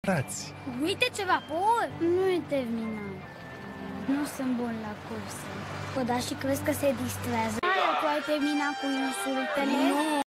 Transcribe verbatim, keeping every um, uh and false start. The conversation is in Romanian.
frați. Uite ce vapor! Nu e terminat. Nu sunt bun la curse. O, da, și crezi că se distrează? Aia, tu ai terminat cu insultele? Nu!